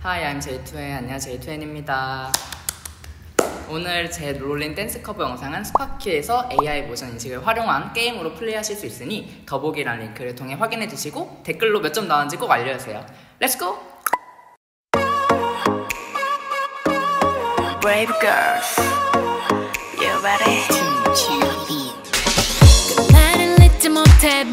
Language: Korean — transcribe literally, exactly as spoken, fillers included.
Hi, I'm 제이투엔. 안녕, 제이투엔입니다. 오늘 제 롤린 댄스 커버 영상은 스파키에서 에이아이 모션 인식을 활용한 게임으로 플레이하실 수 있으니 더보기란 링크를 통해 확인해주시고 댓글로 몇 점 나왔는지 꼭 알려주세요. Let's go! Brave girls, you ready? 끝나는 잊지 못해